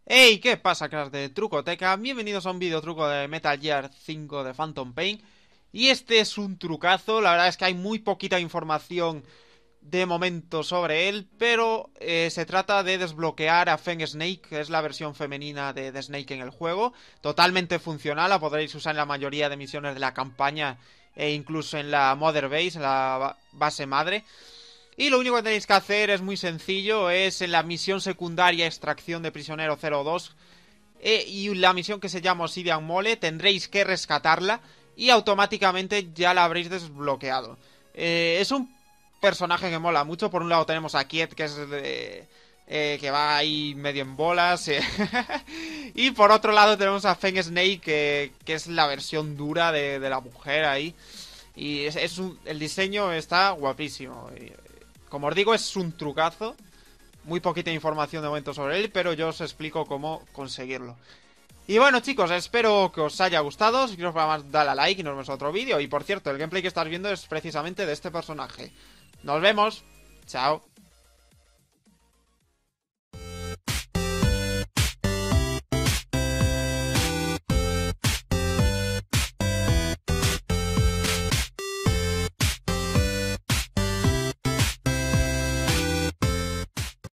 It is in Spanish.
Hey, ¿qué pasa, cracks de Trucoteca? Bienvenidos a un video truco de Metal Gear 5 de Phantom Pain. Y este es un trucazo, la verdad es que hay muy poquita información de momento sobre él, pero se trata de desbloquear a Fang Snake, que es la versión femenina de Snake en el juego. Totalmente funcional, la podréis usar en la mayoría de misiones de la campaña e incluso en la Mother Base, en la base madre. Y lo único que tenéis que hacer es muy sencillo, es en la misión secundaria extracción de prisionero 02 y la misión que se llama Obsidian Mole, tendréis que rescatarla y automáticamente ya la habréis desbloqueado. Es un personaje que mola mucho. Por un lado tenemos a Kiet, que es que va ahí medio en bolas. Y por otro lado tenemos a Fang Snake, que es la versión dura de la mujer ahí. Y el diseño está guapísimo. Como os digo, es un trucazo. Muy poquita información de momento sobre él, pero yo os explico cómo conseguirlo. Y bueno, chicos, espero que os haya gustado. Si queréis más, dale a like y nos vemos en otro vídeo. Y por cierto, el gameplay que estás viendo es precisamente de este personaje. Nos vemos. Chao.